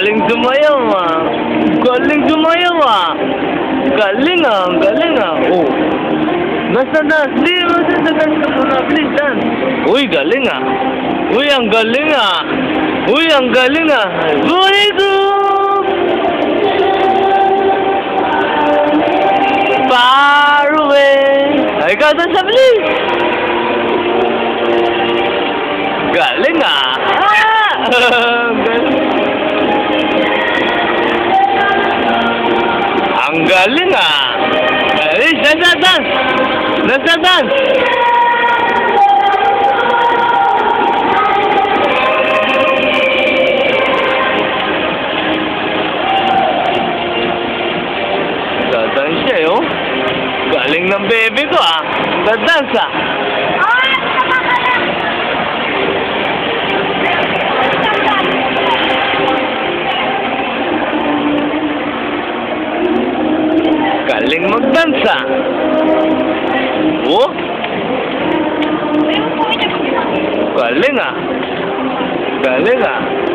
Galing sumayaw ah. Galing sumayaw ah. Galing ah, galing ah. Oh. Basta dance. Di, basta dance ka muna. Please dance. Uy, galing ah. Uy, ang galing ah. Uy, ang galing ah. Very good. Far away. Ay, ikaw dance sa please. Galing ah. Ang galing ah. Galing, dance. Dance. Dadance siya eh, oh. Galing ng baby ko ah. Dadance ah. Galing magdansa. Oh? Galing ah. Galing ah.